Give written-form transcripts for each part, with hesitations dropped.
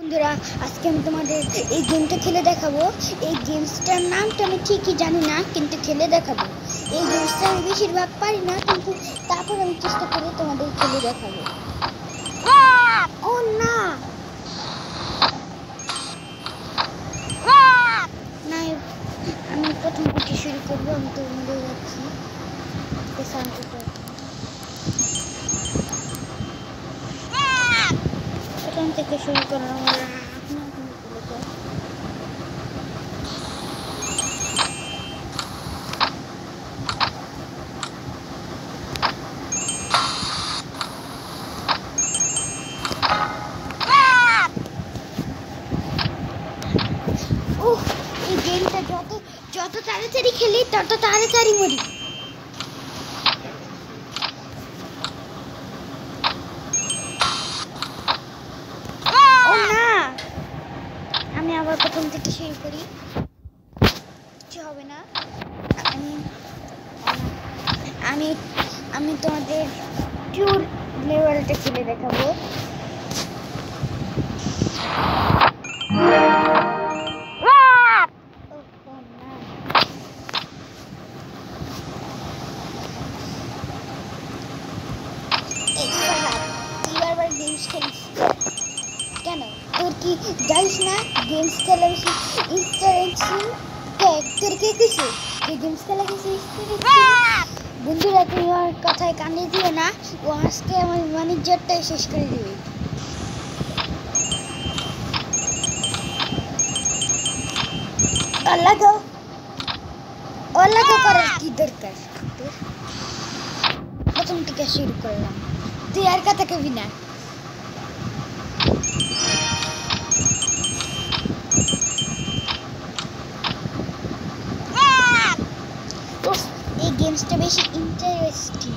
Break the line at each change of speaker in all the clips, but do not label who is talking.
বন্ধুরা, আজকে আমি তোমাদের এই গেমটা খেলে দেখাবো। এই গেমসটার নামটা আমি ঠিকই জানি না, কিন্তু খেলে দেখাবো। এই গেমসটা আমি বেশিরভাগ পারি না, কিন্তু তারপর আমি চেষ্টা করে তোমাদের খেলে দেখাবো। ও না না, আমি প্রথম থেকে শুরু করবো। আমি তো মরে যাচ্ছি। প্রথম থেকে শুরু করলাম। এই গেমটা যত তাড়াতাড়ি খেলি তত তাড়াতাড়ি মরি। ও না, আমি আবার প্রথম থেকে শুরু করি। কিছু হবে না। আমি আমি তোমাদের ট্যুর লেভেলটা খেলে দেখাবো। কেন তোর কি জানিস না গেমস খেলা বেশি ইন্টারেস্টিং? তোর কে কইছে যে গেমস খেলা বেশি ইন্টারেস্টিং? বন্ধুরা, তুমি আমার কথায় কানে দিও না, ও আজকে আমার ম্যানেজারটাই শেষ করে দিবে। আল্লাহ করার কি দরকার? প্রথম থেকে শুরু করলাম, তুই আর কথা কবি না। এই গেমসটা বেশি ইন্টারেস্টিং।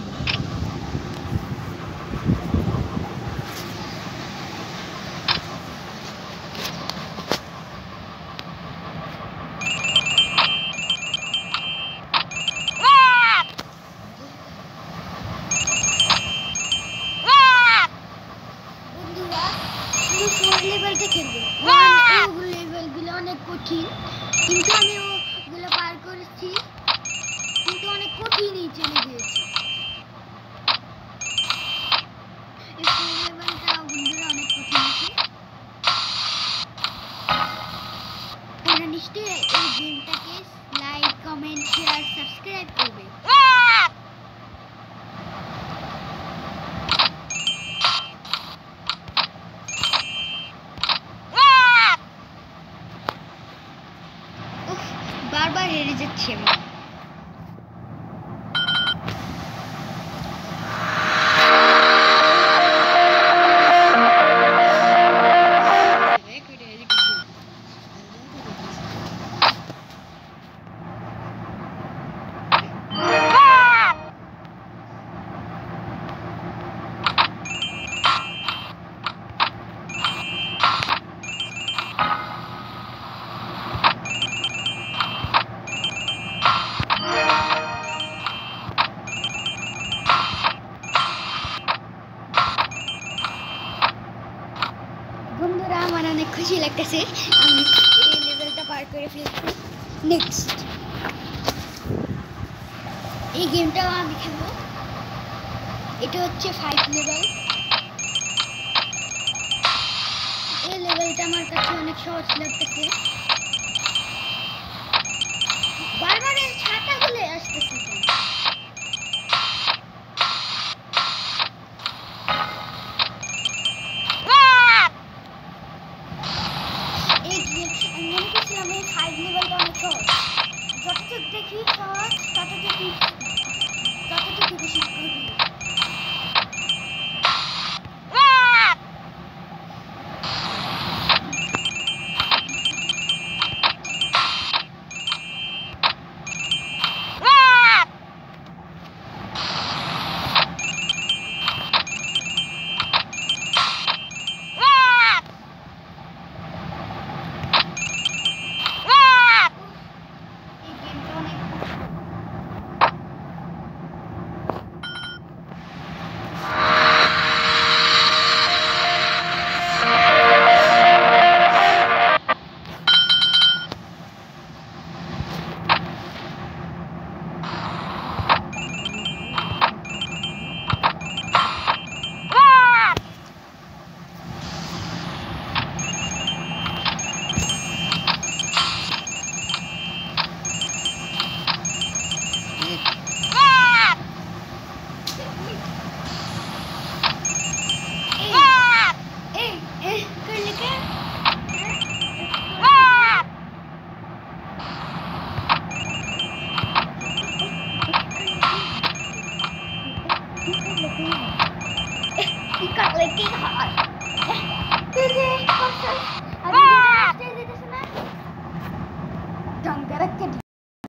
লেভেলটা খেলবো, লেভেলগুলো অনেক কঠিন, কিন্তু আমি ওগুলো পার করেছি, কিন্তু অনেক কঠিনই চলে গিয়েছে। লেভেলটা বন্ধুরা অনেক কঠিন আছে। তোমরা নিশ্চয়ই এই গেমটাকে লাইক, কমেন্ট, শেয়ার, সাবস্ক্রাইব করবে। বারবার হেরে যাচ্ছি আমি। বন্ধুরা, আমার অনেক খুশি লাগতেছে, আমি এই লেভেলটা পার করে ফেলছি। নেক্সট এই গেমটাও আমি খেলবো। এটা হচ্ছে 5 লেভেল। এই লেভেলটা আমার কাছে অনেক সহজ লাগতেছে। বারবার এই ছাতাগুলো আসতেছে। যতটুকু দেখি সহজ, ততটুকু বেশি কঠিন। কি কাকলে কি হয় তুই যে